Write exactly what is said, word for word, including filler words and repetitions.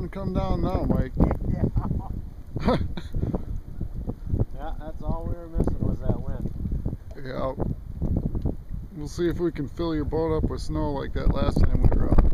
starting to come down now, Mike. Yeah. Yeah, that's all we were missing was that wind. Yeah. We'll see if we can fill your boat up with snow like that last time we were out.